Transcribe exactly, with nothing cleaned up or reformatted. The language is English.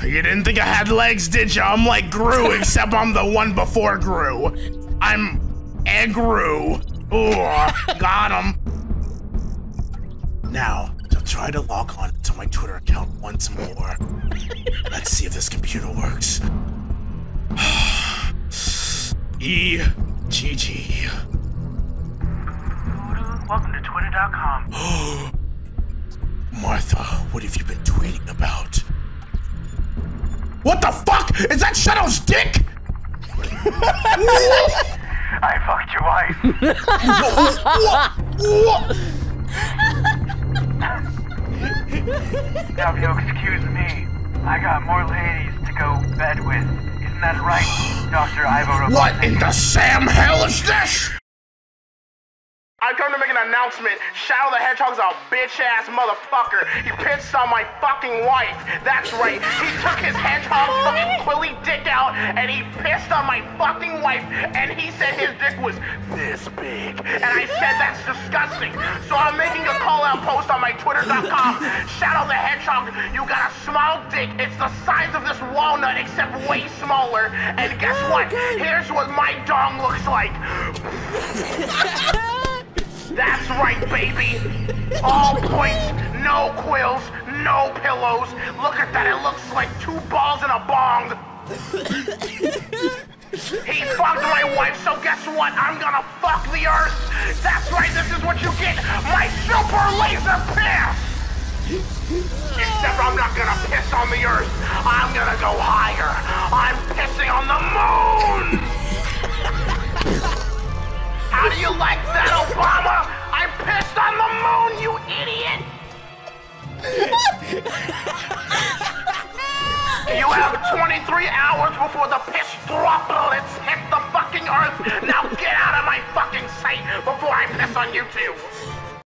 You didn't think I had legs, did you? I'm like Gru, except I'm the one before Gru. I'm Egg-Gru. Ooh, got him. Now, to try to log on to my Twitter account once more. Let's see if this computer works. E G G. Welcome to Twitter dot com. Martha, what have you been tweeting about? What the fuck? Is that Shadow's dick? I fucked your wife. Now, if you'll excuse me, I got more ladies to go bed with. Isn't that right, Doctor Ivo? What in the Sam hell is this? I come to make an announcement. Shadow the Hedgehog's a bitch-ass motherfucker. He pissed on my fucking wife. That's right. He took his hedgehog fucking quilly dick out and he pissed on my fucking wife and he said his dick was this big. And I said that's disgusting. So I'm making a call-out post on my Twitter dot com. Shadow the Hedgehog, you got a small dick. It's the size of this walnut except way smaller. And guess what? Here's what my dong looks like. That's right, baby. All points, no quills, no pillows. Look at that, it looks like two balls in a bong. He fucked my wife, so guess what? I'm gonna fuck the earth. That's right, this is what you get. My super laser piss. Except I'm not gonna piss on the earth. I'm gonna go higher. I'm pissing on the moon. How do you like that, Obama? I pissed on the moon, you idiot! You have twenty-three hours before the piss droplets hit the fucking earth. Now get out of my fucking sight before I piss on you too.